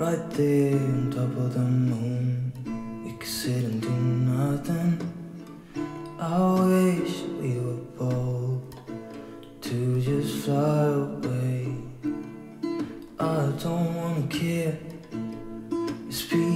right there on top of the moon. We could sit and do nothing. I wish we were bold to just fly away. I don't wanna care. It's